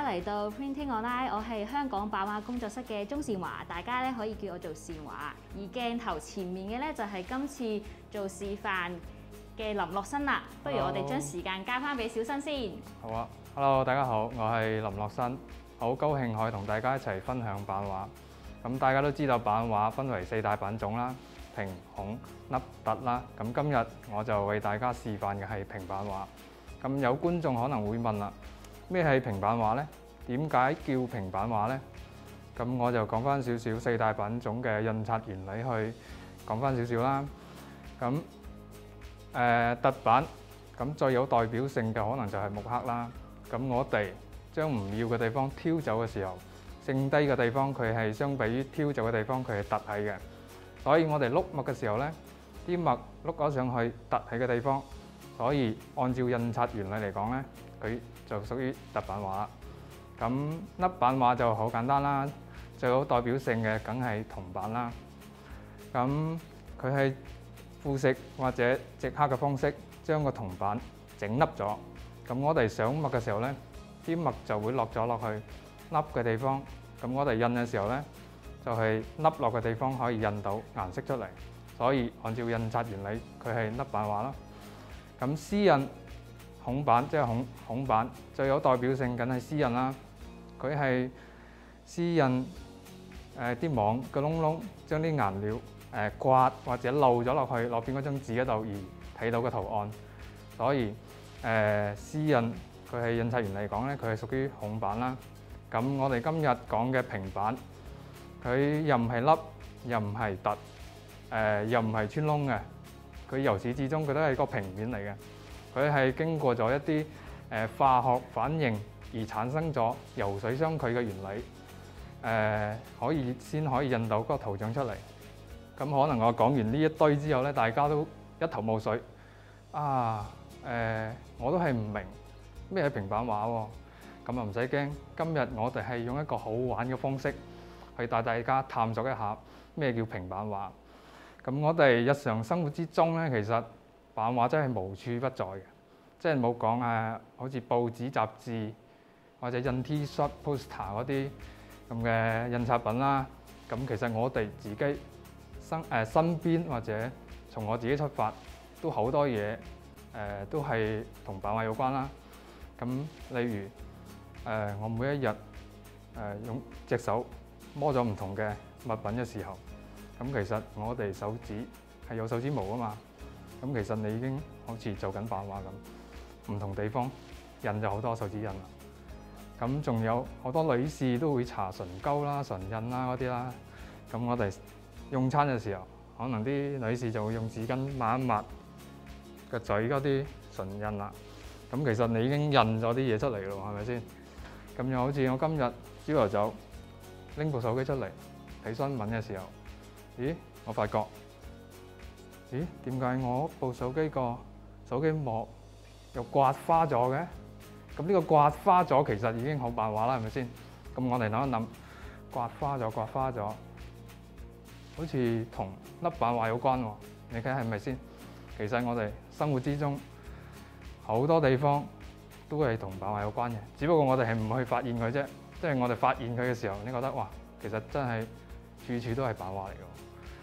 家嚟到 Printing Online， 我係香港版畫工作室嘅鍾善華，大家咧可以叫我做善華。而鏡頭前面嘅咧就係今次做示範嘅林樂新啦。不如我哋將時間交翻俾小新先。 好啊 ，Hello， 大家好，我係林樂新，好高興可以同大家一齊分享版畫。咁大家都知道版畫分為4大品種啦，平、孔、凹、凸啦。咁今日我就為大家示範嘅係平版畫。咁有觀眾可能會問啦，咩係平版畫呢？點解叫平版畫呢？咁我就講翻少少4大品種嘅印刷原理去講翻少少啦。咁凸版咁最有代表性嘅可能就係木刻啦。咁我哋將唔要嘅地方挑走嘅時候，剩低嘅地方佢係相比於挑走嘅地方佢係凸起嘅。所以我哋碌墨嘅時候呢，啲墨碌咗上去凸起嘅地方。所以按照印刷原理嚟講呢，佢就屬於凸版畫啦。咁凹版畫就好簡單啦，最有代表性嘅梗係銅版啦。咁佢係腐蝕或者直刻嘅方式將個銅版整凹咗。咁我哋上墨嘅時候呢，啲墨就會落咗落去凹嘅地方。咁我哋印嘅時候呢，就係凹落嘅地方可以印到顏色出嚟。所以按照印刷原理，佢係凹版畫啦。咁絲印孔版即係孔版最有代表性，梗係絲印啦。佢係絲印啲網嘅窿窿，將啲顏料刮或者漏咗落去落邊嗰張紙嗰度而睇到嘅圖案。所以絲印佢係印刷原理嚟講咧，佢係屬於孔版啦。咁我哋今日講嘅平版，佢又唔係凹，又唔係凸，又唔係穿窿嘅。佢由始至終佢都係個平面嚟嘅，佢係經過咗一啲化學反應而產生咗油水相距嘅原理，先可以印到嗰個圖像出嚟。咁可能我講完呢一堆之後咧，大家都一頭霧水啊！我都係唔明咩係平版畫喎。咁啊唔使驚，今日我哋係用一個好玩嘅方式去帶大家探索一下咩叫平版畫。咁我哋日常生活之中咧，其實版畫真係無處不在嘅，即係冇講好似報紙、雜誌或者印 T-shirt、poster 嗰啲咁嘅印刷品啦。咁其實我哋自己身邊或者從我自己出發，都好多嘢都係同版畫有關啦。咁例如我每一日用隻手摸咗唔同嘅物品嘅時候。咁其實我哋手指係有手指毛啊嘛，咁其實你已經好似做緊版畫咁，唔同地方印咗好多手指印啦。咁仲有好多女士都會搽唇膏啦、唇印啦嗰啲啦。咁我哋用餐嘅時候，可能啲女士就會用紙巾抹一抹個嘴嗰啲唇印啦。咁其實你已經印咗啲嘢出嚟咯，係咪先？咁又好似我今日朝頭早拎部手機出嚟睇新聞嘅時候。咦，我發覺，咦，點解我部手機個手機膜又刮花咗嘅？咁呢個刮花咗其實已經好版畫啦，係咪先？咁我哋諗一諗，刮花咗，好似同凹版畫有關喎。你睇係咪先？其實我哋生活之中好多地方都係同版畫有關嘅，只不過我哋係唔去發現佢啫。即係我哋發現佢嘅時候，你覺得哇，其實真係處處都係版畫嚟㗎。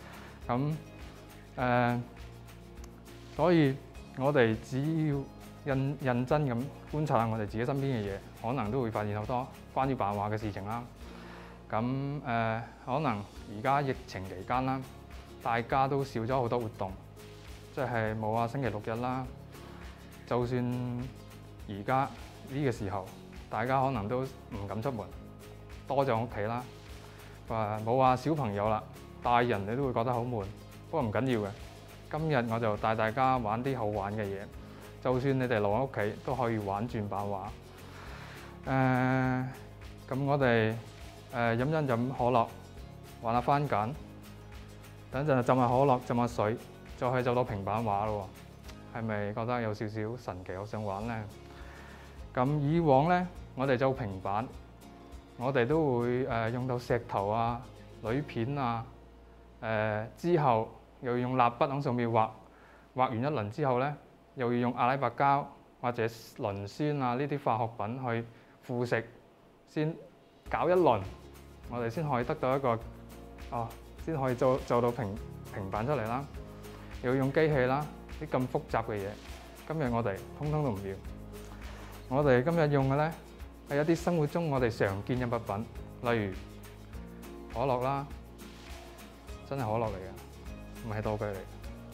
咁所以我哋只要認真咁觀察下我哋自己身邊嘅嘢，可能都會發現好多關於版畫嘅事情啦。咁可能而家疫情期間啦，大家都少咗好多活動，即係冇話星期六日啦。就算而家呢個時候，大家可能都唔敢出門，多咗屋企啦。冇話小朋友啦。大人你都會覺得好悶，不過唔緊要嘅。今日我就帶大家玩啲好玩嘅嘢，就算你哋留喺屋企都可以玩轉版畫。咁我哋飲可樂，玩下番梘，等陣浸下可樂，浸下水，就可以做到平版畫咯。係咪覺得有少少神奇，好想玩呢？咁以往呢，我哋做平版，我哋都會用到石頭啊、鋁片啊。之後又要用蠟筆喺上面畫完一輪之後呢，又要用阿拉伯膠或者磷酸啊呢啲化學品去腐蝕先搞一輪，我哋先可以得到一個先可以做到平板出嚟啦。又要用機器啦，啲咁複雜嘅嘢，今日我哋通通都唔要。我哋今日用嘅咧係一啲生活中我哋常見嘅物品，例如可樂啦，真係可樂嚟嘅，唔係道具嚟。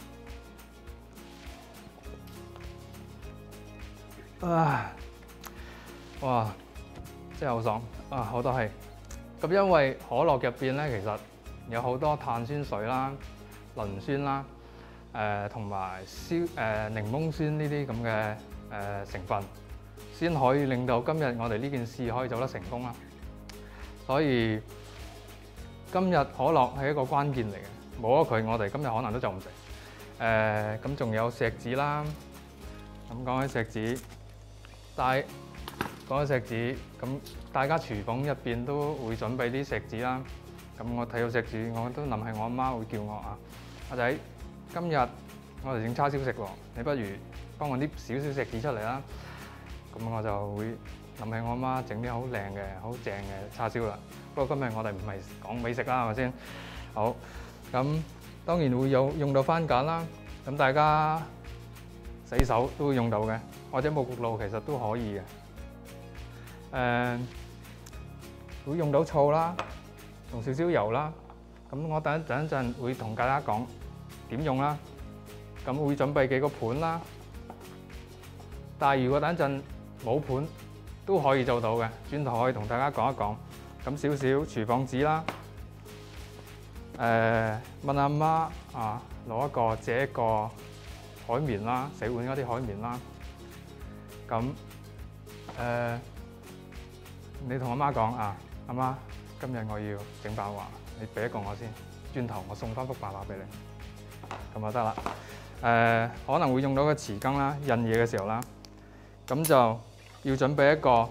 哇！真係好爽好多氣。咁因為可樂入邊咧，其實有好多碳酸水啦、磷酸啦、同埋檸檬酸呢啲咁嘅成分，先可以令到今日我哋呢件事可以做得成功啦。所以今日可樂係一個關鍵嚟嘅，冇咗佢，我哋今日可能都做唔成。咁仲有錫紙啦。咁講起錫紙，講起錫紙，咁大家廚房入邊都會準備啲錫紙啦。咁我睇到錫紙，我都諗起我阿媽會叫我阿仔，今日我哋整叉燒食喎，你不如幫我搣少少錫紙出嚟啦。咁我就會諗起我阿媽整啲好靚嘅、好正嘅叉燒啦。不過今日我哋唔係講美食啦，係咪先？好，咁當然會用到番梘啦。咁大家洗手都會用到嘅，或者冇焗爐其實都可以嘅。會用到醋啦，同少少油啦。咁我等一陣會同大家講點用啦。咁會準備幾個盤啦。但係如果等一陣冇盤都可以做到嘅，轉頭可以同大家講一講。咁少少廚房紙啦。問阿媽攞借一個海綿啦，洗碗嗰啲海綿啦。咁你同阿媽講阿媽，今日我要整白話，你俾一個我先，轉頭我送翻幅白話俾你，咁就得啦。可能會用到個匙羹啦，印嘢嘅時候啦，咁就要準備一個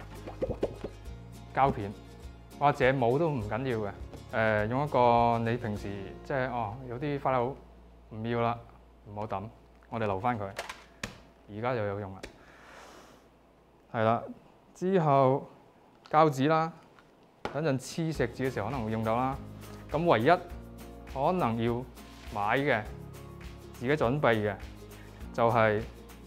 膠片，或者冇都唔緊要嘅。用一個你平時即係有啲花柳唔要啦，唔好抌，我哋留翻佢，而家就有用啦。係啦，之後膠紙啦，等陣黐錫紙嘅時候可能會用到啦。咁唯一可能要買嘅、自己準備嘅就係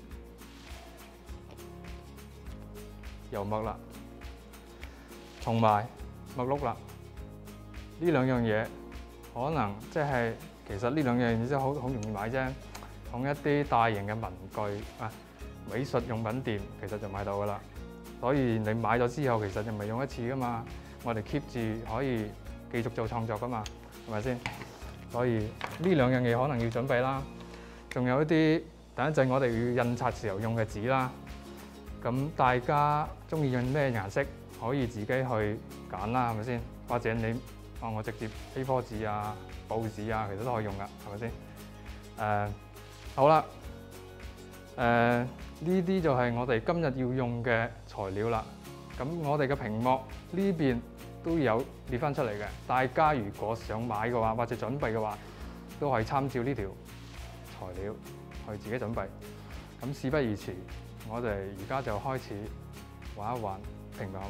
油墨啦，同埋墨碌啦。呢兩樣嘢可能其實呢兩樣嘢真係好容易買啫，同一啲大型嘅文具美術用品店其實就買到噶啦。所以你買咗之後，其實就唔係用一次噶嘛，我哋 keep 住可以繼續做創作噶嘛，係咪先？所以呢兩樣嘢可能要準備啦。仲有一啲等一陣我哋要印刷時候用嘅紙啦。咁大家中意用咩顏色，可以自己去揀啦，係咪先？或者你我直接 A4 紙報紙其實都可以用噶，係咪先？好啦，呢啲就係我哋今日要用嘅材料啦。咁我哋嘅屏幕呢邊都有列翻出嚟嘅，大家如果想買嘅話，或者準備嘅話，都可以參照呢條材料去自己準備。咁事不宜遲，我哋而家就開始玩一玩平板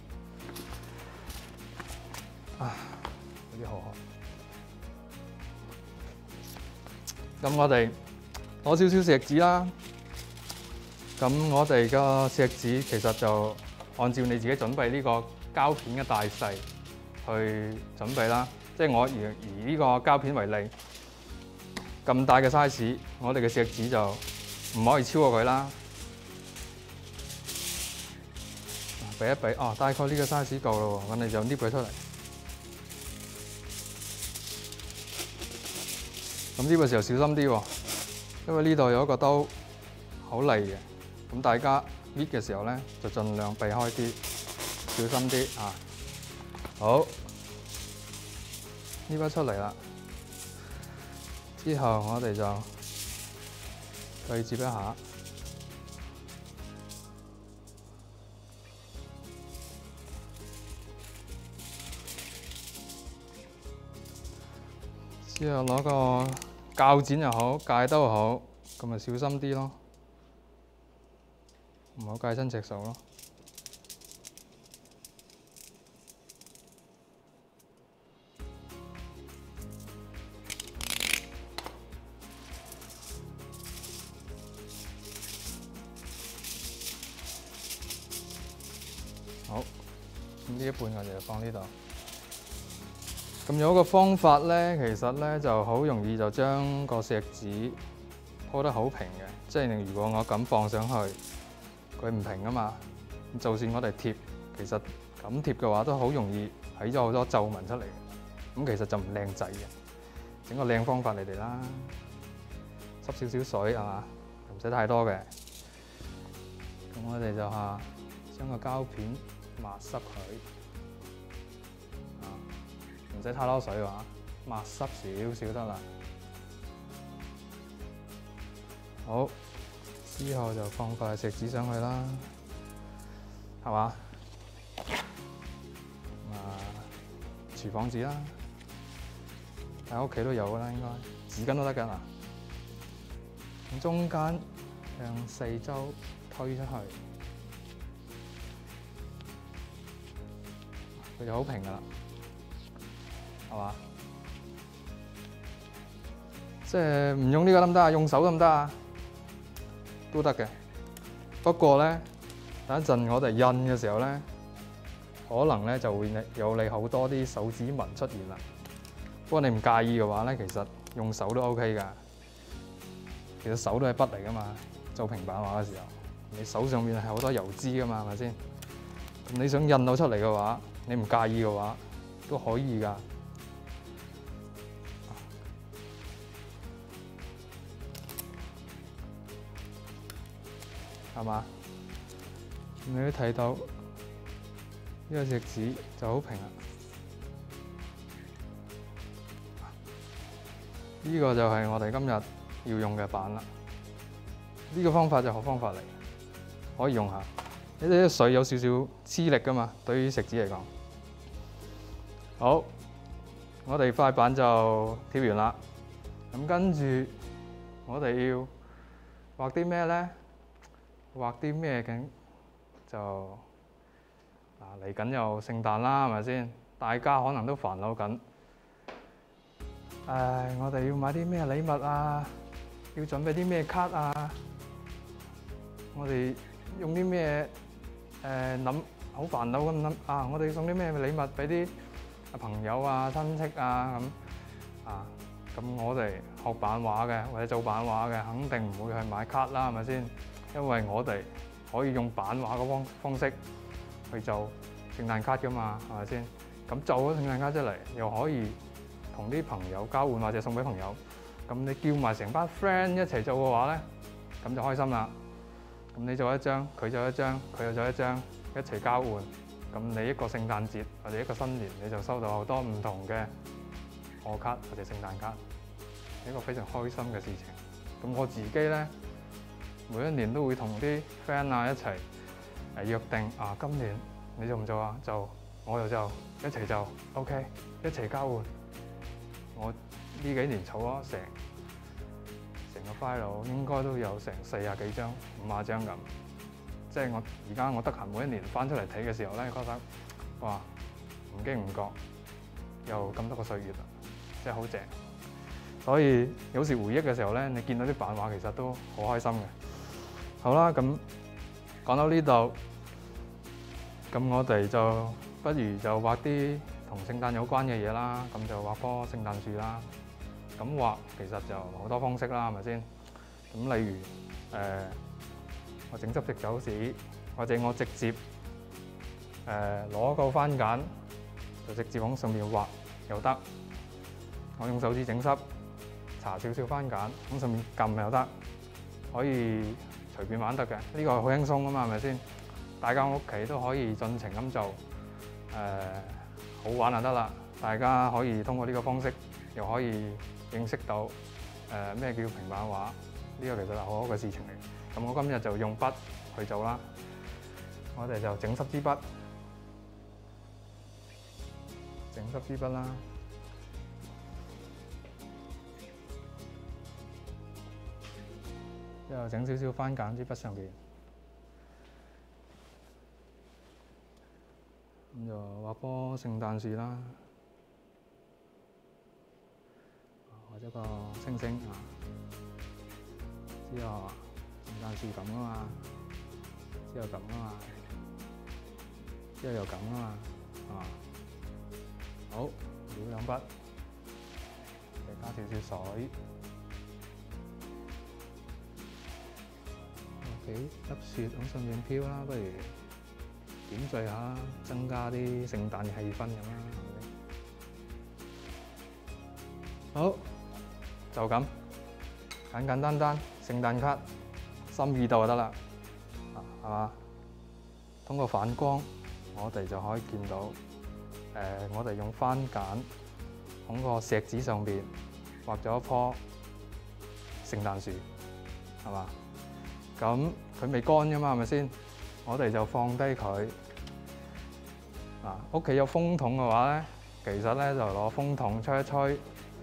畫。有啲好渴。咁我哋攞少少錫紙啦。咁我哋個錫紙其實就按照你自己準備呢個膠片嘅大細去準備啦。即係我以呢個膠片為例，咁大嘅 size， 我哋嘅錫紙就唔可以超過佢啦。比一比，大概呢個 size 夠咯，咁你就捏佢出嚟。咁呢個時候小心啲喎，因為呢度有一個刀好利嘅，咁大家搣嘅時候咧就盡量避開啲，小心啲啊！好，搣翻出嚟啦，之後我哋就對接一下，之後攞個鉸剪又好，戒刀又好，咁咪小心啲咯，唔好戒親隻手咯。 咁呢一半我哋就放呢度。咁有一個方法咧，其實咧就好容易就將個錫紙鋪得好平嘅。即係如果我咁放上去，佢唔平啊嘛。就算我哋貼，其實咁貼嘅話都好容易起咗好多皺紋出嚟。咁其實就唔靚仔嘅。整個靚方法你哋啦，濕少少水係嘛，唔使太多嘅。咁我哋就將個膠片抹濕佢。唔使太多水話，抹濕少少得啦。好，之後就放塊錫紙上去啦，係嘛？廚房紙啦，喺屋企都有㗎啦，應該紙巾都得㗎嗱。咁中間向四周推出去，佢就好平㗎啦。係嘛？即係唔用呢個得唔得啊？用手得唔得啊？都得嘅。不過咧，等一陣我哋印嘅時候咧，可能咧就會有你好多啲手指紋出現啦。不過你唔介意嘅話咧，其實用手都 OK 㗎。其實手都係筆嚟㗎嘛，做平板畫嘅時候，你手上面係好多油脂㗎嘛，係咪先？咁你想印到出嚟嘅話，你唔介意嘅話，都可以㗎。係嘛？你都睇到呢個錫紙就好平啦。呢個就係我哋今日要用嘅板啦。呢個方法就好方法嚟，可以用下。呢啲水有少少黐力㗎嘛，對於錫紙嚟講。好，我哋塊板就貼完啦。咁跟住我哋要畫啲咩咧？畫啲咩嘅就嚟緊又聖誕啦，係咪先？大家可能都煩惱緊，我哋要買啲咩禮物啊？要準備啲咩卡啊？我哋用啲咩諗？好煩惱咁諗啊！我哋要送啲咩禮物俾啲朋友啊、親戚啊咁啊？咁我哋學版畫嘅或者做版畫嘅，肯定唔會去買卡啦，係咪先？因為我哋可以用版畫嘅方式去做聖誕卡㗎嘛，係咪先？咁做咗聖誕卡出嚟，又可以同啲朋友交換或者送俾朋友。咁你叫埋成班 friend 一齊做嘅話咧，咁就開心啦。咁你做一張，佢做一張，佢又做一張，一齊交換。咁你一個聖誕節或者一個新年，你就收到好多唔同嘅賀卡或者聖誕卡，一個非常開心嘅事情。咁我自己咧，每一年都會同啲 friend 啊一齊約定啊，今年你做唔做啊？做，我又做，一齊做 ，OK， 一齊交換。我呢幾年儲咗成個 file 應該都有成40幾張、50張咁。即係而家我得閒每一年翻出嚟睇嘅時候咧，覺得哇，唔經唔覺有咁多個歲月啦，真係好正。所以有時回憶嘅時候咧，你見到啲版畫其實都好開心嘅。好啦，咁講到呢度，咁我哋就不如就畫啲同聖誕有關嘅嘢啦。咁就畫棵聖誕樹啦。咁畫其實就好多方式啦，係咪先？咁例如我整執隻酒紙，或者我直接攞個番梘就直接往上面畫又得。我用手指整濕，搽少少番梘，咁上面撳又得，可以隨便玩得嘅。呢個好輕鬆啊嘛，係咪先？大家屋企都可以盡情咁做，好玩就得啦。大家可以通過呢個方式，又可以認識到咩叫平板畫，呢個其實係好好嘅事情嚟。咁我今日就用筆去做啦，我哋就整濕支筆，整濕支筆啦。之後整少少番梘支筆上邊，咁就畫棵聖誕樹啦，或者個星星啊。之後聖誕樹咁啊嘛，之後咁啊嘛，之後又咁啊嘛， 好，繞兩筆，再加少少水。OK，粒雪喺上面飄啦，不如點綴下，增加啲聖誕嘅氣氛咁啦，係咪？好，就咁，簡簡單單，聖誕卡，心意到就得啦，係嘛？通過反光，我哋就可以見到，我哋用番梘喺個錫紙上邊畫咗一棵聖誕樹，係嘛？咁佢未乾㗎嘛，係咪先？我哋就放低佢。屋企有風筒嘅話咧，其實咧就攞風筒吹一吹。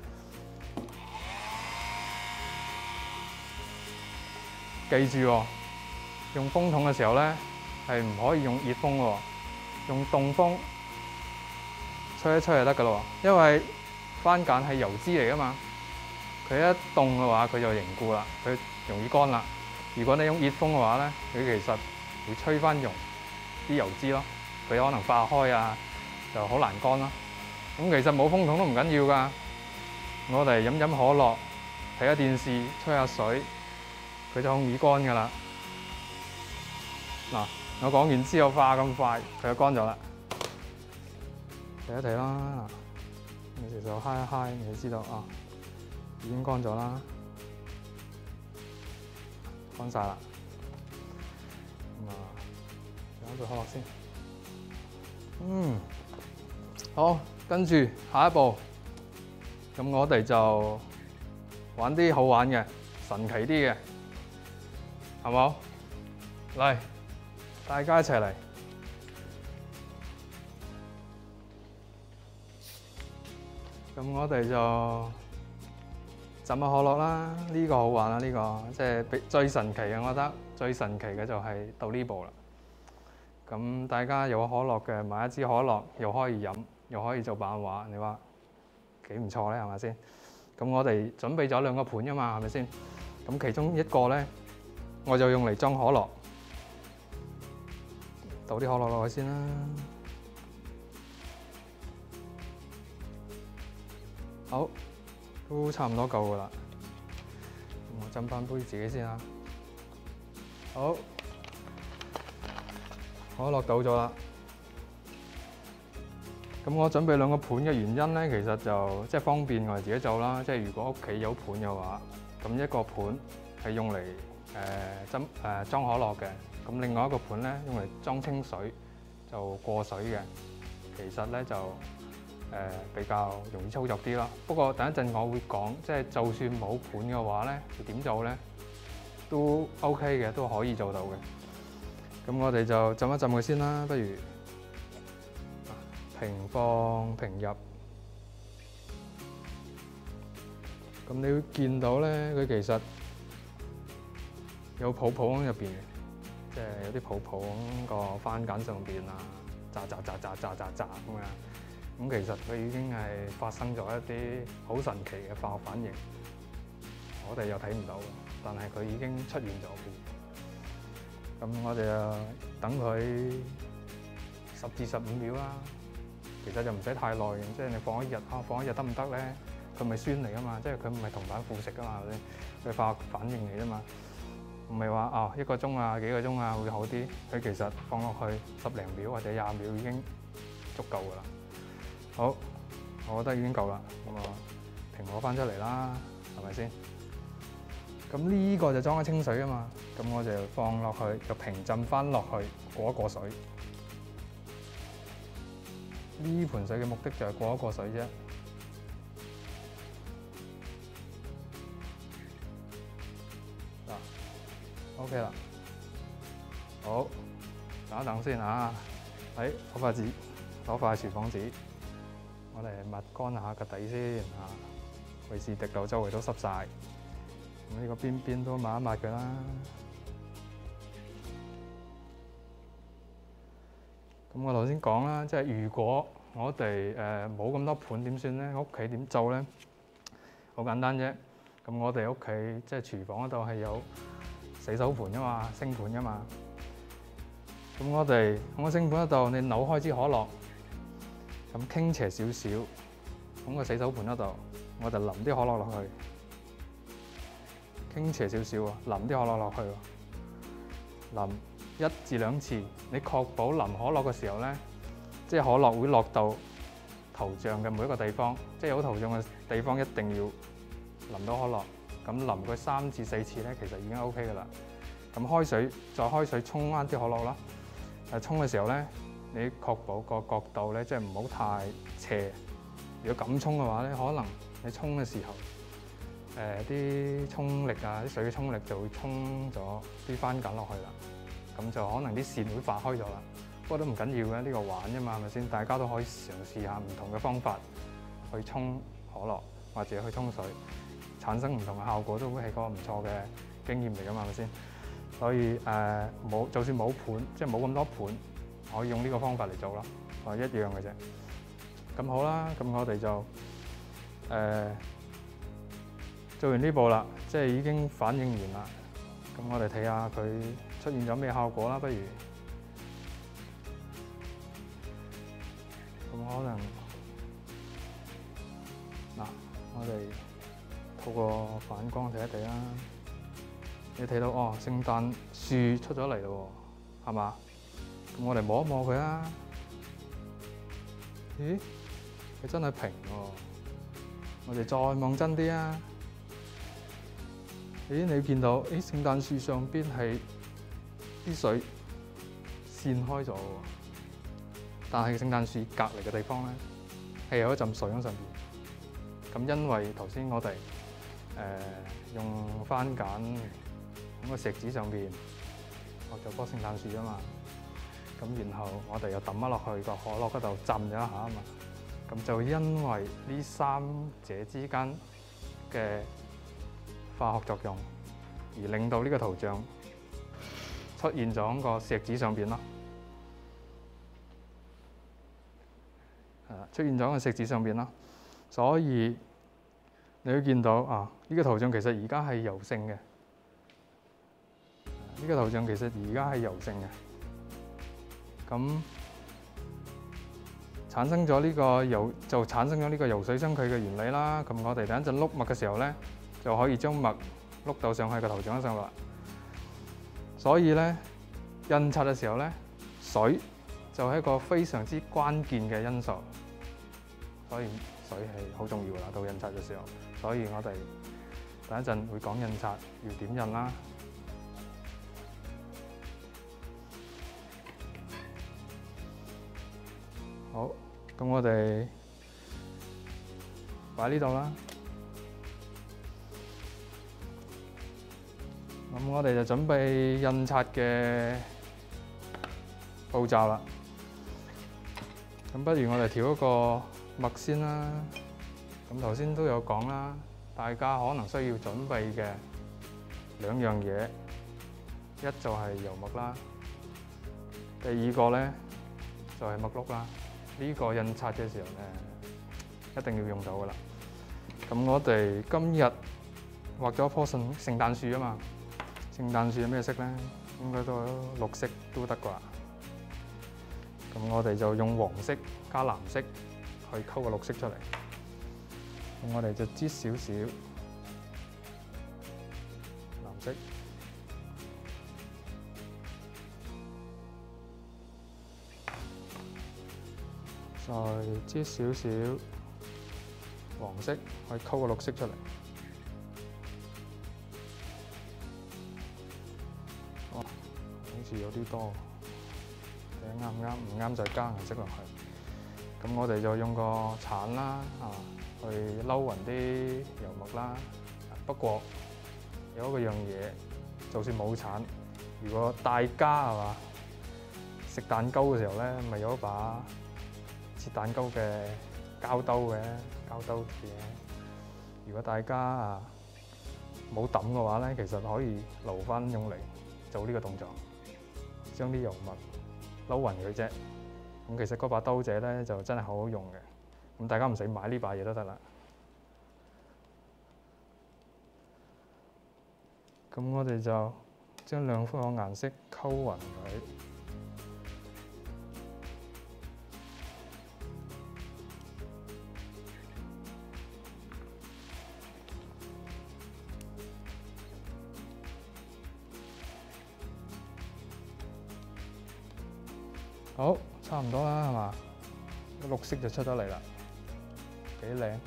記住喎，用風筒嘅時候咧係唔可以用熱風喎，用凍風吹一吹就得㗎咯。因為番梘係油脂嚟㗎嘛，佢一凍嘅話佢就凝固啦，佢容易乾啦。如果你用熱風嘅話咧，佢其實會吹翻溶啲油脂咯，佢可能化開啊，就好難乾咯。咁其實冇風筒都唔緊要㗎，我哋飲飲可樂、睇下電視、吹下水，佢就好易乾㗎啦。嗱，我講完之後化咁快，佢就乾咗啦。睇一睇啦，你其實揩一揩，你就知道啊，已經乾咗啦。乾晒啦，咁飲咗可樂先。好，跟住下一步，咁我哋就玩啲好玩嘅、神奇啲嘅，係冇？嚟，大家一齊嚟。咁我哋就浸下可樂啦，呢個好玩啦，呢個即係最神奇嘅，我覺得最神奇嘅就係到呢步啦。咁大家有可樂嘅買一支可樂，又可以飲，又可以做版畫，你話幾唔錯咧？係咪先？咁我哋準備咗兩個盤㗎嘛，係咪先？咁其中一個咧，我就用嚟裝可樂，倒啲可樂落去先啦。好。都差唔多夠㗎啦，我斟翻杯自己先啦。好，可樂倒咗啦。咁我準備兩個盤嘅原因咧，其實就即係方便我哋自己做啦。即係如果屋企有盤嘅話，咁一個盤係用嚟裝可樂嘅，咁另外一個盤咧用嚟裝清水就過水嘅。其實咧就比較容易操作啲咯。不過等一陣我會講，即係就算冇盤嘅話咧，點做咧都 OK 嘅，都可以做到嘅。咁我哋就浸一浸佢先啦，不如平放平入。咁你會見到咧，佢其實有泡泡喺入邊嘅，即係有啲泡泡喺個番梘上邊啊，炸咁樣。咁其實佢已經係發生咗一啲好神奇嘅化學反應，我哋又睇唔到，但係佢已經出現咗。咁我哋就等佢10至15秒啦。其實就唔使太耐嘅，即係你放一日放一日得唔得咧？佢咪酸嚟噶嘛，即係佢唔係銅板腐蝕噶嘛，係咪？佢化學反應嚟啫嘛，唔係話1個鐘啊、幾個鐘啊會好啲。佢其實放落去10零秒或者20秒已經足夠噶啦。好，我覺得已經夠啦，咁平攞翻出嚟啦，係咪先？咁呢個就裝咗清水啊嘛，咁我就放落去，就平浸翻落去，過一過水。呢盆水嘅目的就係過一過水啫。OK 啦，好，等一等先嚇。攞塊紙，攞塊廚房紙。我哋抹乾下個底先嚇，費事滴到周圍都濕晒。咁呢個邊邊都抹一抹佢啦。咁我頭先講啦，即係如果我哋冇咁多盤點算咧？屋企點做咧？好簡單啫。咁我哋屋企即係廚房嗰度係有洗手盤噶嘛，星盤噶嘛。咁我哋喺個星盤嗰度，你扭開支可樂。 咁傾斜少少，咁個洗手盤嗰度我就淋啲可樂落去，傾斜少少啊，淋啲可樂落去喎，淋1至2次，你確保淋可樂嘅時候咧，即係可樂會落到頭像嘅每一個地方，即係有頭像嘅地方一定要淋到可樂。咁淋佢3至4次咧，其實已經 OK 㗎啦。咁再開水沖翻啲可樂啦。沖嘅時候咧，你確保個角度咧，即係唔好太斜。如果咁沖嘅話咧，可能你沖嘅時候，啲沖力啊，啲水嘅沖力就會沖咗啲番梘落去啦。咁就可能啲線會化開咗啦。不過都唔緊要嘅，呢個玩啫嘛，係咪先？大家都可以嘗試下唔同嘅方法去沖可樂或者去沖水，產生唔同嘅效果，都會係個唔錯嘅經驗嚟㗎嘛，係咪先？所以就算冇盤，即係冇咁多盤，可以用呢個方法嚟做咯，一樣嘅啫。咁好啦，咁我哋就做完呢步啦，即係已經反應完啦。咁我哋睇下佢出現咗咩效果啦，不如咁可能嗱，我哋透過反光睇一睇啦。你睇到哦，聖誕樹出咗嚟咯喎，係嘛？咁我哋摸一摸佢啦。咦？佢真係平喎。我哋再望真啲啊！咦？你見到聖誕樹上邊係啲水散開咗喎，但係聖誕樹隔離嘅地方咧係有一陣水喺上邊。咁因為頭先我哋用番梘喺個石子上邊畫咗棵聖誕樹啊嘛，咁然後我哋又抌咗落去個可樂嗰度浸咗一下啊嘛，咁就因為呢三者之間嘅化學作用，而令到呢個圖像出現咗喺個石子上邊咯，出現咗喺個石子上邊咯，所以你會見到啊，呢個圖像其實而家係油性嘅。呢個圖像其實而家係油性嘅，咁產生咗呢個就產生咗呢個油水相契嘅原理啦。咁我哋等一陣碌墨嘅時候咧，就可以將墨碌到上去個圖像上啦。所以咧，印刷嘅時候咧，水就係一個非常之關鍵嘅因素。所以水係好重要㗎啦，到印刷嘅時候。所以我哋等一陣會講印刷要點印啦。好，咁我哋擺呢度啦。咁我哋就準備印刷嘅步驟啦。咁不如我哋調一個墨先啦。咁頭先都有講啦，大家可能需要準備嘅2樣嘢，一就係油墨啦，第二個咧就係墨碌啦。呢個印刷嘅時候咧，一定要用到噶啦。咁我哋今日畫咗一棵聖誕樹啊嘛，聖誕樹有咩色咧？應該都綠色都得啩。咁我哋就用黃色加藍色去溝個綠色出嚟。咁我哋就擠少少藍色。再擠少少黃色，去溝個綠色出嚟。哇，好似有啲多，睇啱唔啱？唔啱就加顏色落去。咁我哋就用個鏟啦，去撈勻啲油墨啦。不過有一個樣嘢，就算冇鏟，如果大家係嘛食蛋糕嘅時候咧，咪有一把切蛋糕嘅膠兜嘅膠兜嘅，如果大家冇抌嘅話咧，其實可以留翻用嚟做呢個動作，將啲油墨撈勻佢啫。咁其實嗰把兜仔咧就真係好好用嘅，咁大家唔使買呢把嘢都得啦。咁我哋就將2款顏色溝勻佢。 好，差唔多啦，係嘛？綠色就出咗嚟啦，幾靚。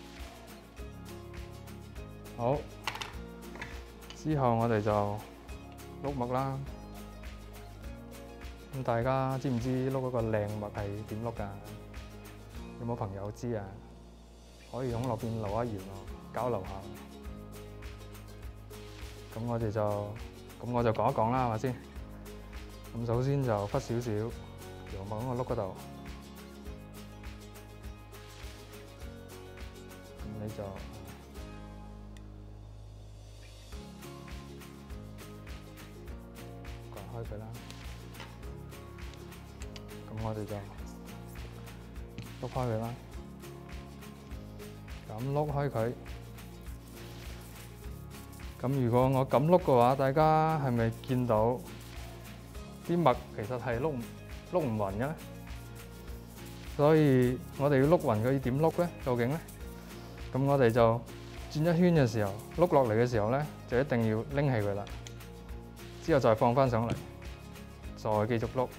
好，之後我哋就碌墨啦。咁大家知唔知碌嗰個靚墨係點碌㗎？有冇朋友知啊？可以喺落邊留一言喎，交流下。咁我就講一講啦，係咪先？咁首先就忽少少油墨喺個碌嗰度，咁你就割開佢啦。咁我哋就碌開佢啦。咁碌開佢。咁如果我咁碌嘅話，大家係咪見到啲墨其實係碌唔勻嘅咧？所以我哋要碌勻佢點碌咧？究竟咧？咁我哋就轉一圈嘅時候，碌落嚟嘅時候咧，就一定要拎起佢啦。之後再放翻上嚟，再繼續碌，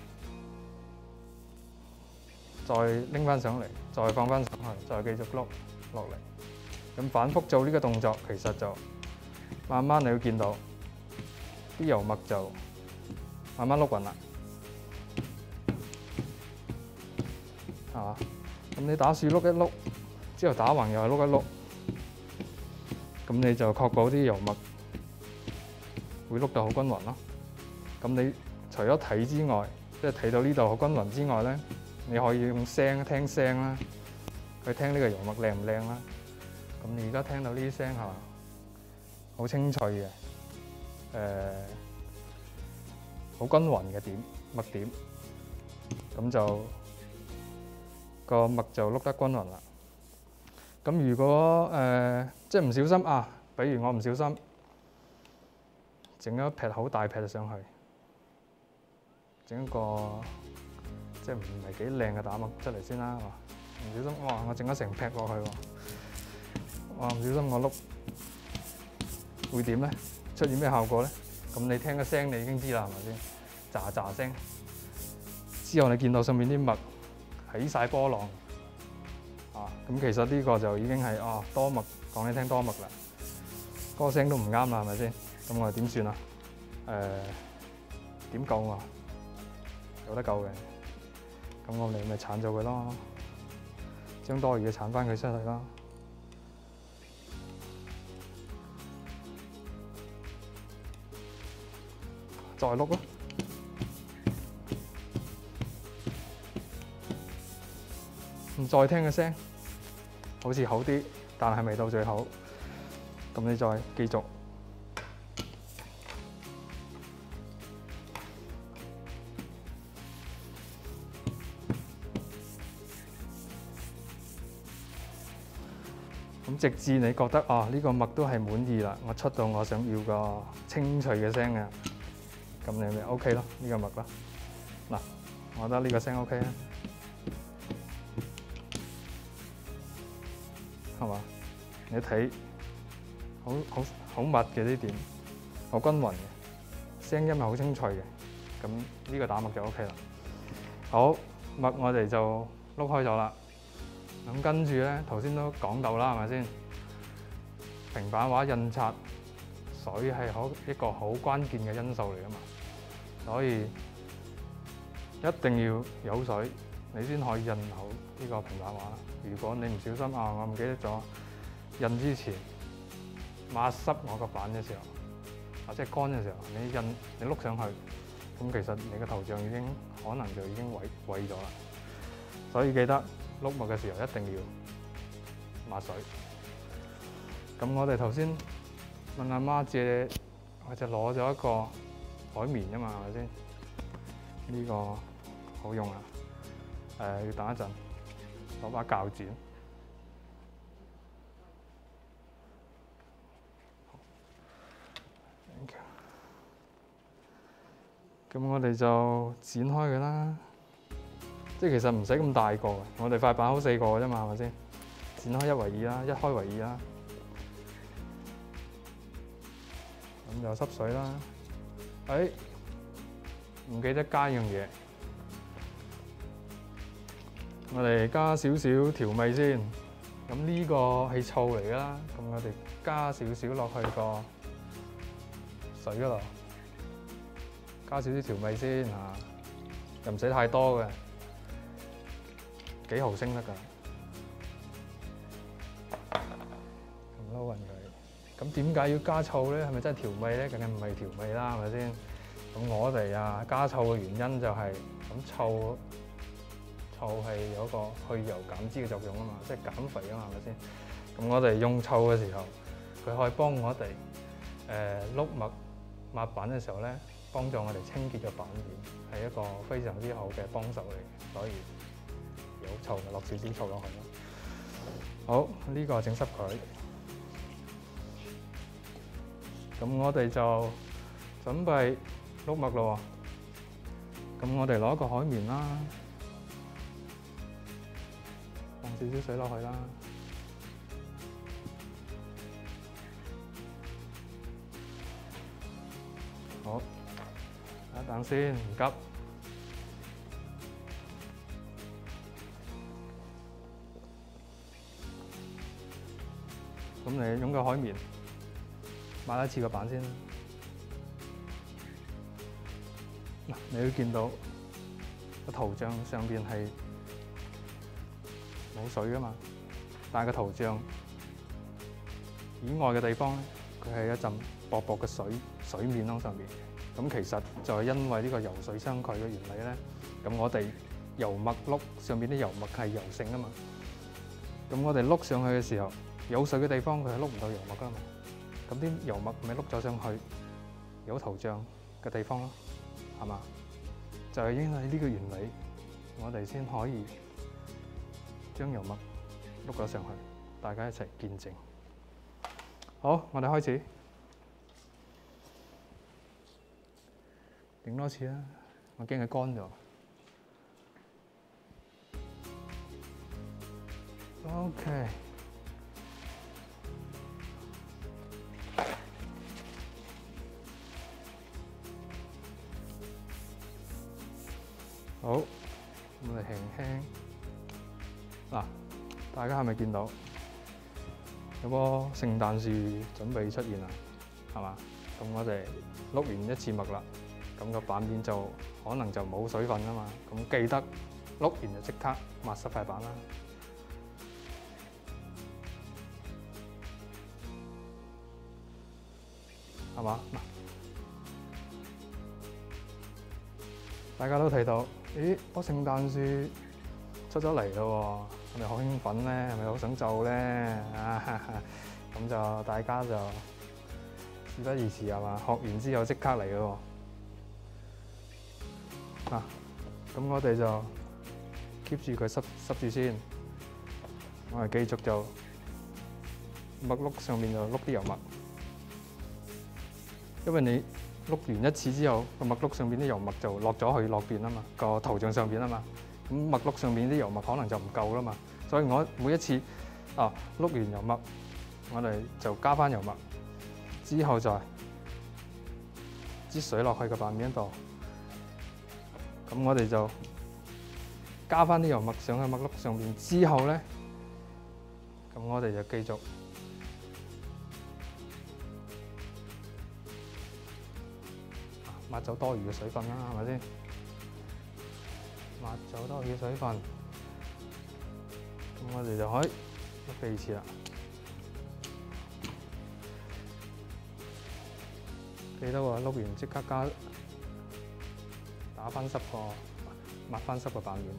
再拎翻上嚟，再放翻上去，再繼續碌落嚟。咁反覆做呢個動作，其實就慢慢你會見到啲油墨就慢慢碌勻啦，係嘛？咁你打豎碌一碌，之後打橫又係碌一碌，咁你就確保啲油墨會碌到好均勻咯。咁你除咗睇之外，即係睇到呢度好均勻之外咧，你可以用聲聽聲啦，去聽呢個油墨靚唔靚啦。咁你而家聽到呢啲聲係嘛？好清脆嘅，好均勻嘅墨點，咁就個墨就碌得均勻啦。咁如果即係唔小心啊，比如我唔小心整咗一撇好大撇上去，整一個即係唔係幾靚嘅打墨出嚟先啦，係嘛？唔小心哇，我整咗成撇落去喎，哇！唔小心我碌。會點咧？出現咩效果咧？咁你聽個聲，你已經知啦，係咪先？喳喳聲。之後你見到上面啲墨起晒波浪，啊！咁其實呢個就已經係多墨，講你聽多墨啦。嗰個聲都唔啱啦，係咪先？咁我哋點算啊？點救啊？有得救嘅。咁我哋咪鏟咗佢咯，將多餘嘅鏟翻佢出去啦。再碌咯，咁再聽嘅聲，好似好啲，但係未到最好。咁你再繼續，咁直至你覺得呢個墨都係滿意啦，我出到我想要個清脆嘅聲嘅。咁你咪 OK 咯，呢個墨啦。嗱，我覺得呢個聲 OK 啊，係嘛？你睇好密嘅啲點，好均勻嘅，聲音係好清脆嘅。咁呢個打墨就 OK 啦。好，墨我哋就碌開咗啦。咁跟住咧，頭先都講到啦，係咪先？平板畫印刷水係一個好關鍵嘅因素嚟㗎嘛。所以一定要有水，你先可以印好呢個平板畫。如果你唔小心我唔記得咗印之前抹濕我個板嘅時候，或者係乾嘅時候，你碌上去，咁其實你個頭像可能就已經毀咗啦。所以記得碌墨嘅時候一定要抹水。咁我哋頭先問阿媽借，我就攞咗一個海綿啊嘛，係咪先？呢個好用啊！要等一陣，攞把鉸剪。咁我哋就剪開佢啦。即係其實唔使咁大個嘅，我哋塊板好細個嘅啫嘛，係咪先？剪開1為2啦，1開為2啦。咁就濕水啦。唔記得加一樣嘢， 我哋加少少調味先。咁呢個係醋嚟㗎啦，咁我哋加少少落去個水嗰度，加少少調味先嚇，又唔使太多嘅，幾毫升得㗎。咁撈勻佢。咁點解要加醋咧？係咪真係調味咧？梗係唔係調味啦，係咪先？咁我哋啊加醋嘅原因就係咁醋係有一個去油減脂嘅作用啊嘛，即係減肥啊嘛，係咪先？咁我哋用醋嘅時候，佢可以幫我哋碌抹板嘅時候咧，幫助我哋清潔嘅板面，係一個非常之好嘅幫手嚟嘅。所以有醋就落少少醋落去咯。好，呢個整濕佢。咁我哋就準備碌麥咯喎。咁我哋攞個海綿啦。放少少水落去啦，好，等一等先，唔急。咁你用個海綿抹一次個板先啦。嗱，你會見到個圖像上邊係冇水噶嘛，但係個圖像以外嘅地方咧，佢係一陣薄薄嘅水面喺上邊。咁其實就係因為呢個油水相距嘅原理咧，咁我哋油墨碌上邊啲油墨係油性啊嘛。咁我哋碌上去嘅時候，有水嘅地方佢係碌唔到油墨噶嘛。咁啲油墨咪碌咗上去有圖像嘅地方咯，係嘛？就係因為呢個原理，我哋先可以將油墨碌咗上去，大家一齊見證。好，我哋開始整多次啦，我驚佢乾咗。OK， 好，我哋輕輕。嗱，大家係咪見到有棵聖誕樹準備出現啦？係嘛？咁我哋碌完一次墨啦，咁個板面就可能就冇水分啊嘛。咁記得碌完就即刻抹濕塊板啦。係嘛？嗱，大家都睇到，咦，棵聖誕樹出咗嚟咯喎，係咪好興奮咧？係咪好想做咧？咁就大家就事不宜遲係嘛？學完之後即刻嚟咯喎。咁我哋就 keep 住佢濕住先。我哋繼續就墨碌上面就碌啲油墨，因為你碌完一次之後，個墨碌上邊啲油墨就落咗去落邊啊嘛，個圖像上邊啊嘛。咁墨碌上面啲油墨可能就唔夠啦嘛，所以我每一次碌完油墨，我哋就加翻油墨，之後再支水落去個板面度，咁我哋就加翻啲油墨上去墨碌上邊之後咧，咁我哋就繼續抹走多餘嘅水分啦，係咪先？抹走多餘嘅水分，咁我哋就可以碌第二次啦。記得喎，碌完即刻打翻濕個，抹翻濕個板面。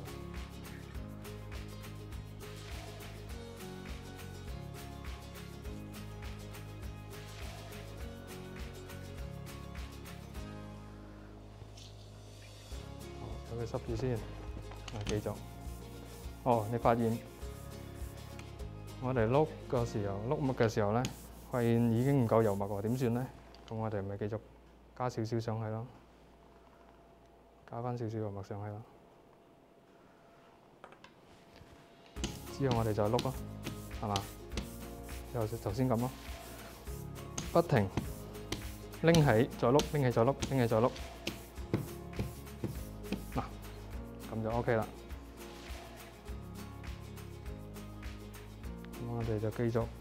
好，等佢濕住先。繼續。哦，你發現我哋碌嘅時候，碌墨嘅時候咧，發現已經唔夠油墨喎，點算咧？咁我哋咪繼續加少少上去咯，加翻少少油墨上去咯。之後我哋就碌咯，係嘛？就頭先咁咯，不停拎起再碌，拎起再碌，拎起再碌。嗱，咁就 OK 啦。 哋就繼續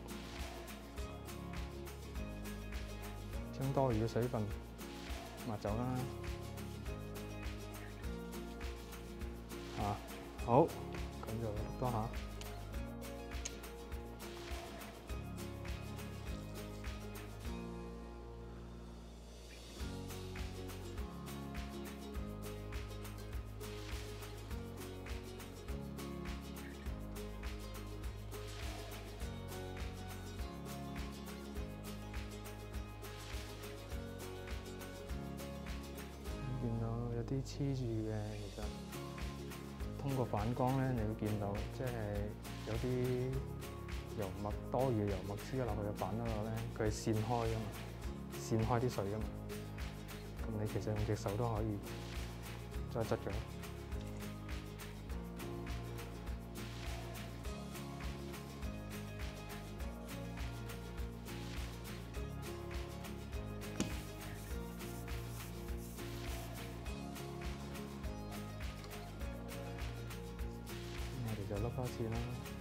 將多餘嘅水分抹走啦。好，咁就碌多下。見到有啲黐住嘅，其實通過反光咧，你會見到即係有啲油墨多餘嘅油墨黐咗落去嘅板嗰度咧，佢係散開噶嘛，散開啲水噶嘛。咁你其實用隻手都可以再執咗。就碌多次啦。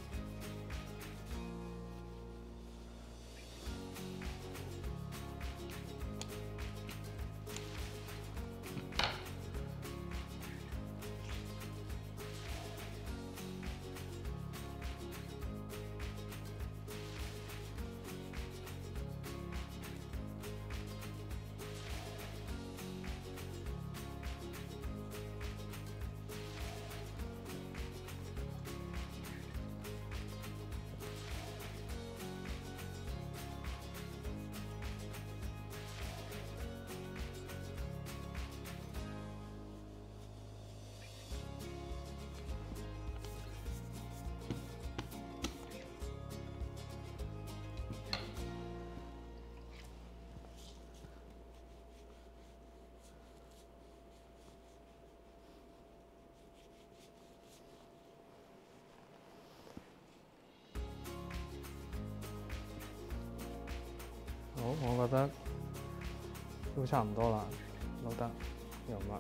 好，我覺得都差唔多啦，撈得油墨。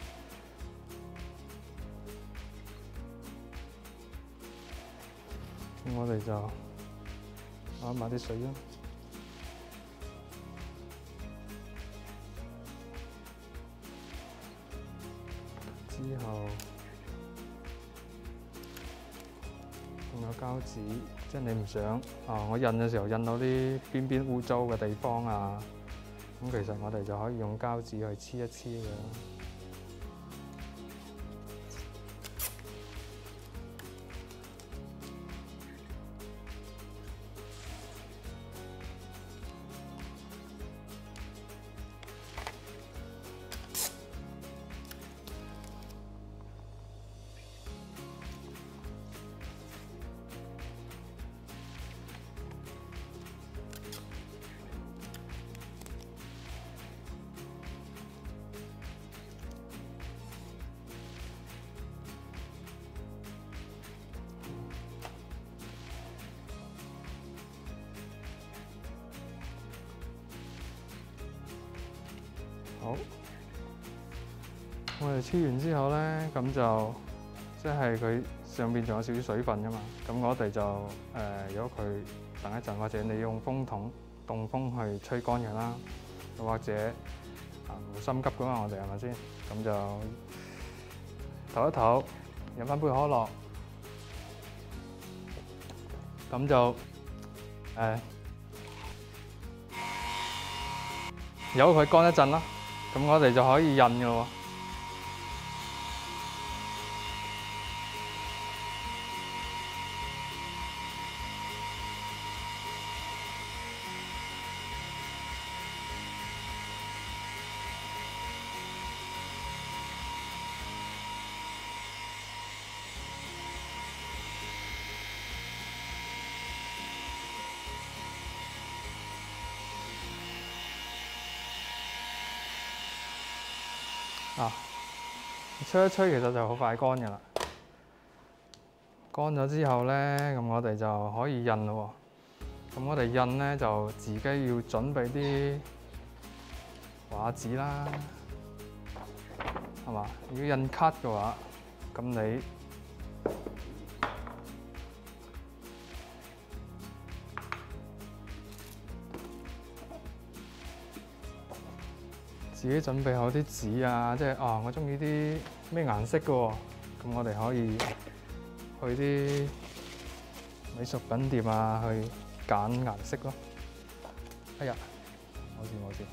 咁我哋就抹啲水啦。之後仲有膠紙，即係你唔想我印嘅時候印到啲邊邊污糟嘅地方啊，咁其實我哋就可以用膠紙去黐一黐嘅。好，我哋黐完之後咧，咁就即係佢上邊仲有少少水分噶嘛，咁我哋就如果佢等一陣，或者你用風筒凍風去吹乾佢啦，又或者好心急噶嘛，我哋係咪先？咁就唞一唞，飲翻杯可樂，咁就由佢乾一陣啦。咁我哋就可以印㗎喎。吹一吹其實就好快乾㗎啦。乾咗之後咧，咁我哋就可以印咯喎。咁我哋印咧就自己要準備啲畫紙啦，係嘛？如果印卡嘅話，咁你自己準備好啲紙啊，即係我中意啲咩顏色嘅喎，咁我哋可以去啲美術品店啊，去揀顏色咯。哎呀，冇事。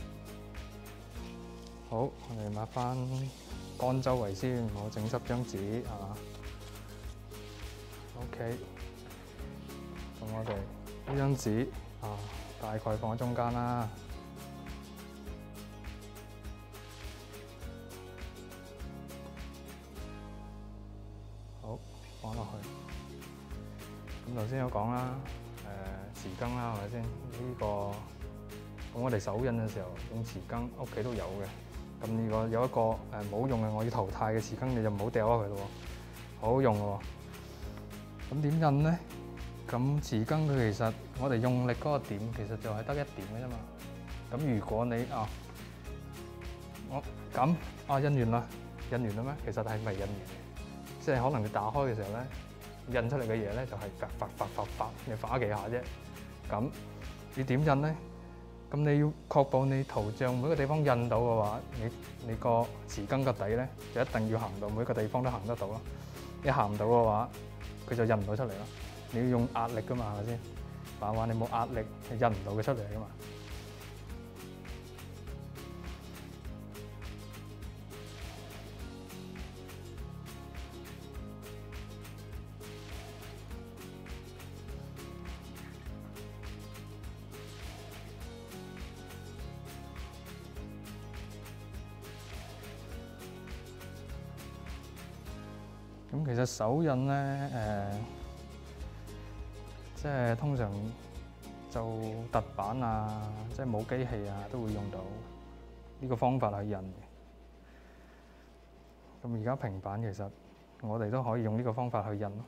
好，我哋抹翻乾周圍先，唔好整濕張紙啊。OK， 咁我哋呢張紙大概放喺中間啦。好，放落去。咁頭先有講啦，匙羹啦，係咪先？呢個咁我哋手印嘅時候用匙羹，屋企都有嘅。咁如果有一個冇用嘅，我要淘汰嘅匙羹，你就唔好掉咗佢咯喎，好好用嘅喎。咁點印咧？咁匙羹佢其實我哋用力嗰個點其實就係得一點嘅啫嘛。咁如果你我咁印完啦咩？其實係未印完嘅，即係可能你打開嘅時候咧，印出嚟嘅嘢咧就係發，你發幾下啫。咁要點印咧？咁你要確保你圖像每個地方印到嘅話，你個匙羹個底咧就一定要行到每個地方都行得到咯。一行唔到嘅話，佢就印唔到出嚟咯。你要用壓力噶嘛，係咪先？版畫你冇壓力，係印唔到佢出嚟噶嘛。咁其實手印咧，即係通常做凸版啊，即係冇機器啊，都會用到呢個方法去印嘅。咁而家平板其實我哋都可以用呢個方法去印咯。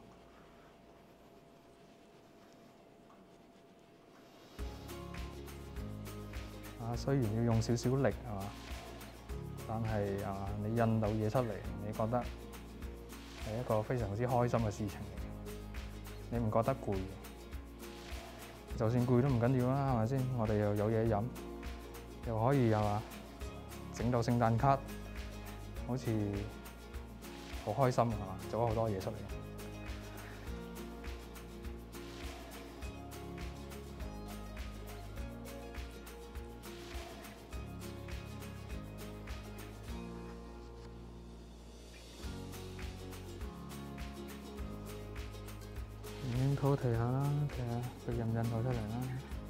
雖然要用少少力係嘛，但係你印到嘢出嚟，你覺得係一個非常之開心嘅事情嚟嘅，你唔覺得攰？就算攰都唔緊要啦，係咪先？我哋又有嘢飲，又可以係嘛，整到聖誕卡，好似好開心係嘛，做咗好多嘢出嚟。睇下啦，睇下佢印唔印到出嚟啦。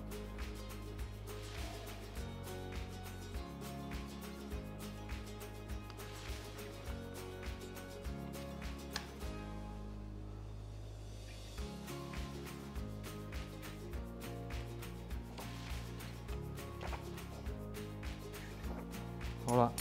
好啦，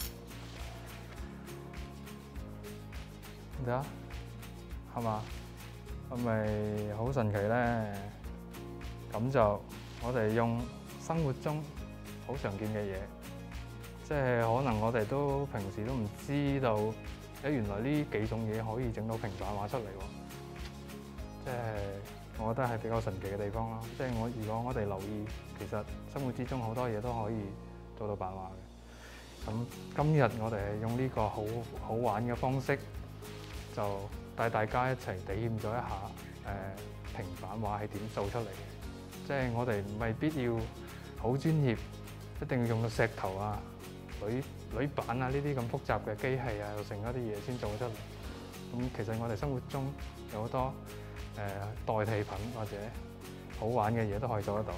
睇下，係嘛？係咪好神奇咧？咁就我哋用生活中好常見嘅嘢，即係可能我哋都平時都唔知道，原來呢幾種嘢可以整到平板畫出嚟喎。即係我覺得係比較神奇嘅地方咯。即係如果我哋留意，其實生活之中好多嘢都可以做到版畫嘅。咁今日我哋係用呢個好玩嘅方式，就帶大家一齊體驗咗一下平板畫係點做出嚟嘅。即係我哋未必要好專業，一定要用到石頭啊、鋁板啊呢啲咁複雜嘅機器啊，又剩一啲嘢先做得出嚟。咁其實我哋生活中有好多代替品或者好玩嘅嘢都可以做得到。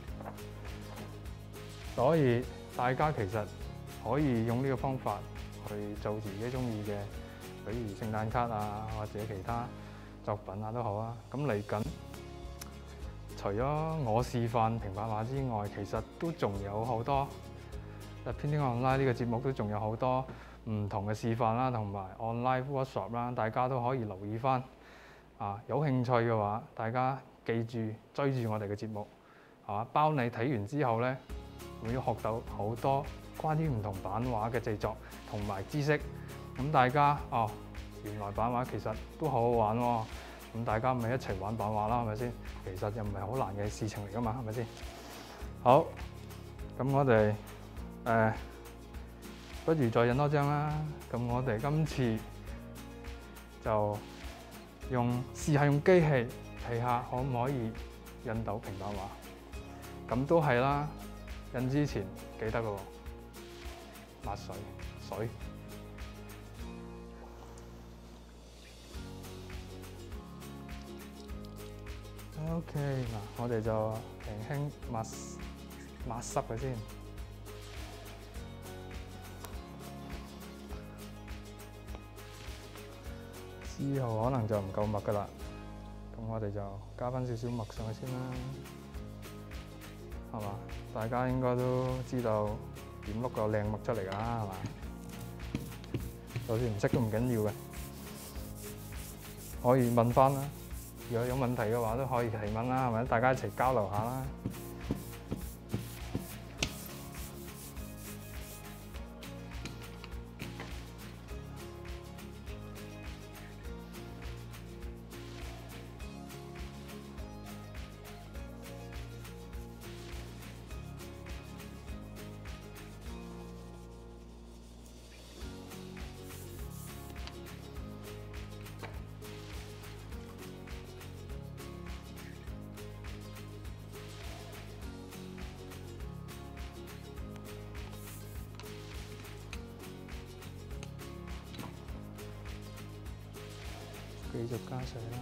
所以大家其實可以用呢個方法去做自己中意嘅，比如聖誕卡啊，或者其他作品啊都好啊。咁嚟緊，除咗我示範平板畫之外，其實都仲有好多Painting Online呢個節目都仲有好多唔同嘅示範啦，同埋 online workshop 啦，大家都可以留意返。有興趣嘅話，大家記住追住我哋嘅節目，係嘛？包你睇完之後咧，會學到好多關於唔同版畫嘅製作同埋知識。咁大家原來版畫其實都好好玩喎。咁大家咪一齊玩版畫啦，係咪先？其實又唔係好難嘅事情嚟㗎嘛，係咪先？好，咁我哋不如再印多張啦。咁我哋今次就試下用機器睇下可唔可以印到平板畫。咁都係啦，印之前記得喎，抹水。OK， 嗱，我哋就輕輕抹濕佢先。之後可能就唔夠墨㗎喇，咁我哋就加返少少墨上去先啦，係嘛？大家應該都知道點碌個靚墨出嚟㗎啦，係嘛？就算唔識都唔緊要嘅，可以問返啦。如果有問題嘅話，都可以提問啦，係咪？大家一齊交流下啦。繼續加水啦。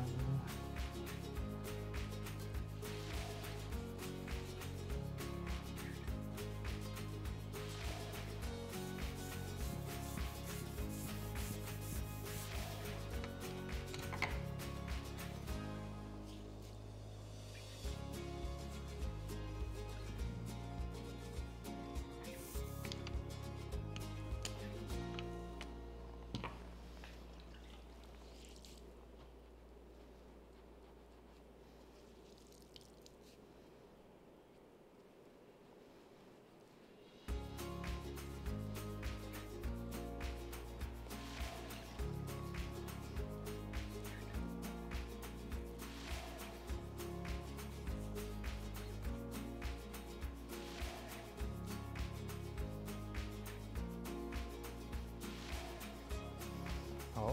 好，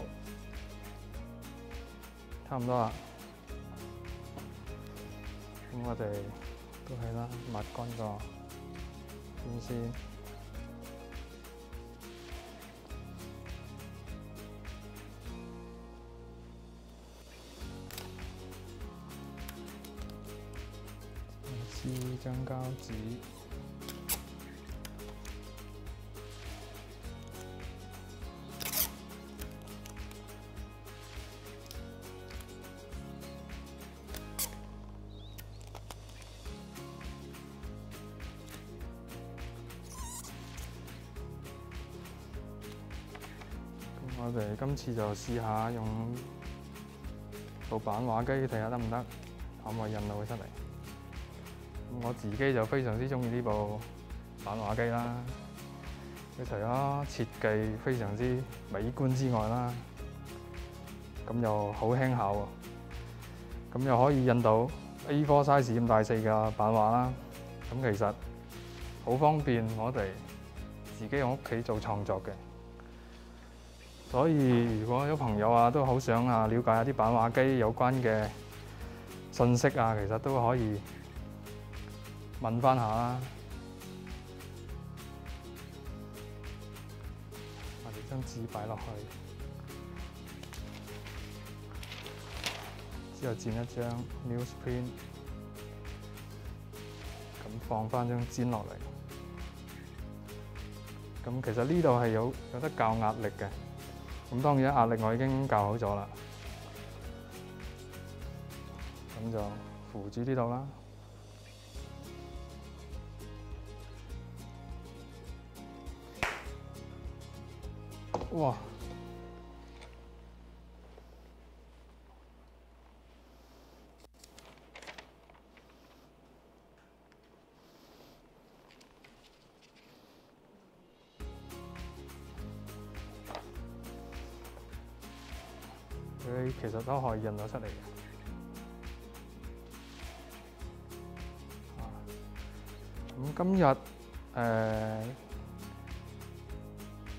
差唔多啦。咁我哋都係啦，抹乾個邊先。撕張膠紙。我哋今次就試下用部版畫機睇下得唔得，可唔可以印到佢出嚟？我自己就非常之中意呢部版畫機啦。佢除咗設計非常之美觀之外啦，咁又好輕巧喎，咁又可以印到 A4 size 咁大細嘅版畫啦。咁其實好方便我哋自己喺屋企做創作嘅。所以如果有朋友啊都好想了解下啲版畫機有關嘅信息啊，其實都可以問翻下啦。我哋將紙擺落去，之後剪一張 newsprint， 咁放翻張氈落嚟。咁其實呢度係有得校壓力嘅。咁當然壓力我已經校好咗啦，咁就扶住呢度啦。哇！佢其實都可以印到出嚟嘅。咁今日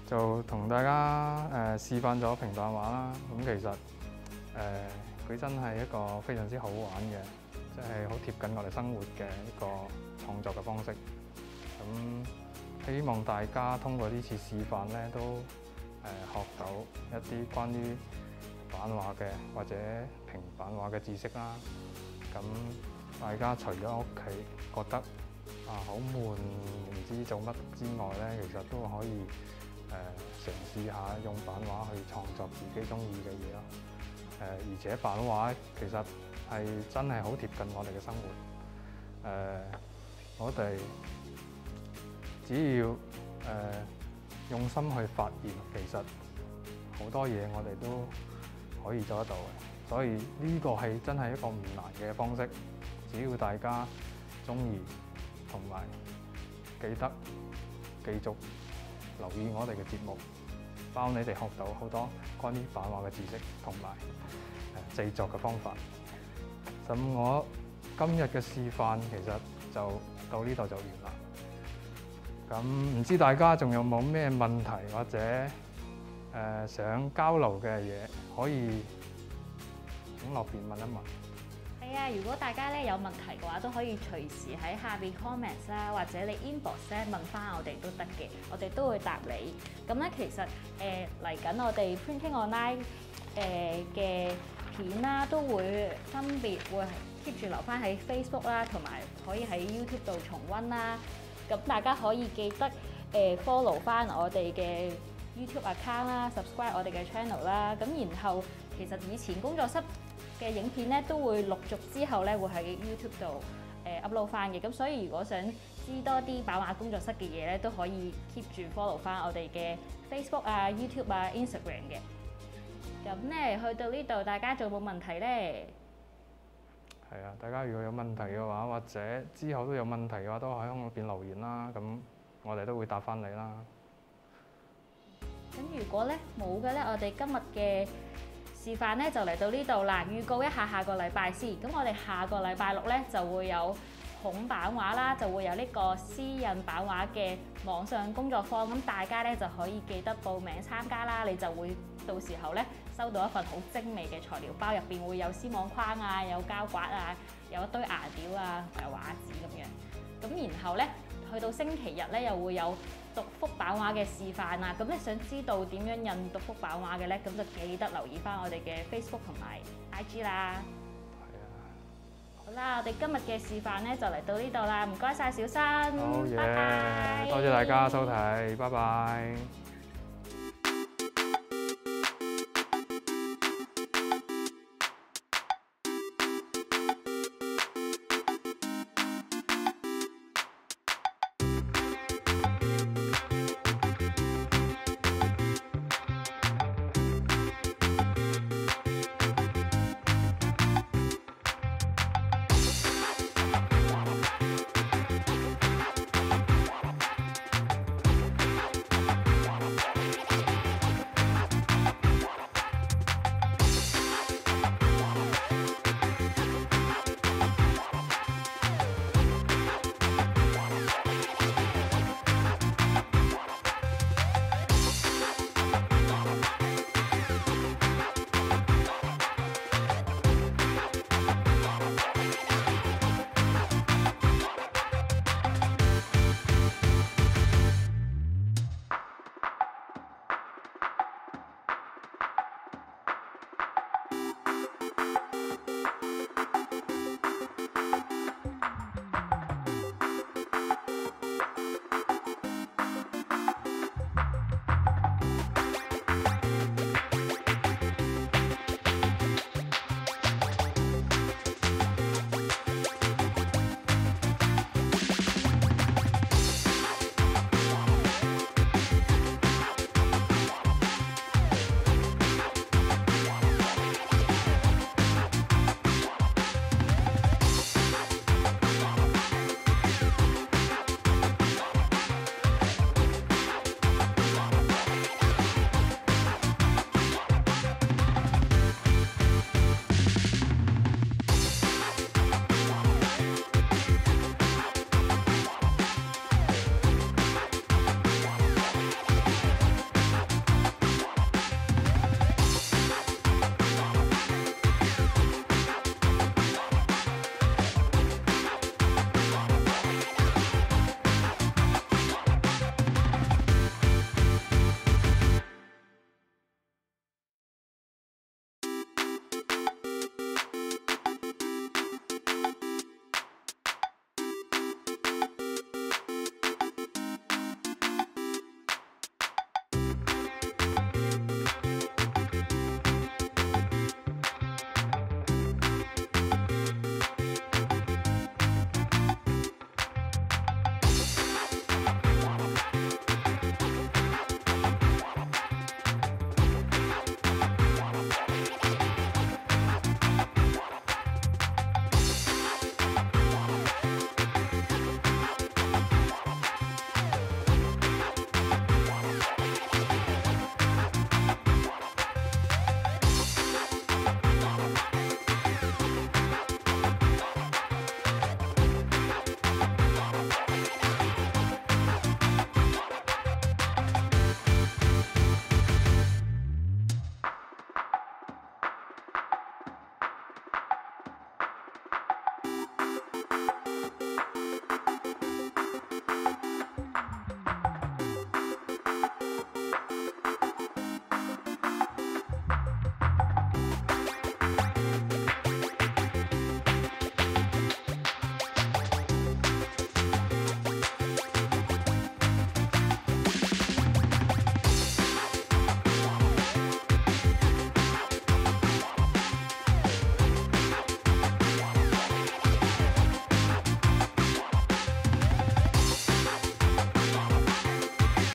就同大家示範咗平板畫啦。咁其實佢真係一個非常之好玩嘅，即係好貼近我哋生活嘅一個創作嘅方式。咁希望大家通過呢次示範咧，都學到一啲關於版畫嘅或者平板畫嘅知識啦。咁大家除咗屋企覺得好悶，唔知做乜之外咧，其實都可以嘗試下用版畫去創作自己中意嘅嘢咯。而且版畫其實係真係好貼近我哋嘅生活。我哋只要用心去發現，其實好多嘢我哋都可以做得到嘅。所以呢個係真係一個唔難嘅方式，只要大家鍾意同埋記得繼續留意我哋嘅節目，包你哋學到好多關於版畫嘅知識同埋製作嘅方法。咁我今日嘅示範其實就到呢度就完啦。咁唔知大家仲有冇咩問題或者想交流嘅嘢，可以咁落邊問一問。 係啊，如果大家咧有問題嘅話，都可以隨時喺下邊 comments 啦，或者你 inbox 咧問翻我哋都得嘅，我哋都會答你。咁咧其實嚟緊我哋 Printing Online 嘅片啦，都會分別會 keep 住留翻喺 Facebook 啦，同埋可以喺 YouTube 度重溫啦。咁大家可以記得follow 翻我哋嘅 YouTube account 啦 ，subscribe 我哋嘅 channel 啦。咁然後其實以前工作室嘅影片咧都會陸續之後咧會喺 YouTube 度upload 翻嘅。咁所以如果想知多啲版畫工作室嘅嘢咧，都可以 keep 住 follow 翻我哋嘅 Facebook 啊、YouTube 啊、Instagram 嘅。咁咧去到呢度，大家仲有冇問題咧？ 係啊，大家如果有問題嘅話，或者之後都有問題嘅話，都喺嗰邊留言啦。咁我哋都會答翻你啦。 咁如果咧冇嘅咧，我哋今日嘅示範咧就嚟到呢度啦。預告一下下個禮拜先。咁我哋下個禮拜六咧就會有孔版畫啦，就會有呢個絲印版畫嘅網上工作坊。咁大家咧就可以記得報名參加啦。你就會到時候咧收到一份好精美嘅材料包，入邊會有絲網框啊，有膠刮啊，有一堆顏料啊，同埋畫紙咁樣。咁然後咧去到星期日咧又會有獨幅版畫嘅示範啊。咁咧想知道點樣印獨幅版畫嘅咧，咁就記得留意翻我哋嘅 Facebook 同埋 IG 啦。好啦，我哋今日嘅示範咧就嚟到呢度啦，唔該晒小新， 好嘢， 拜拜， 多謝大家收睇，拜拜。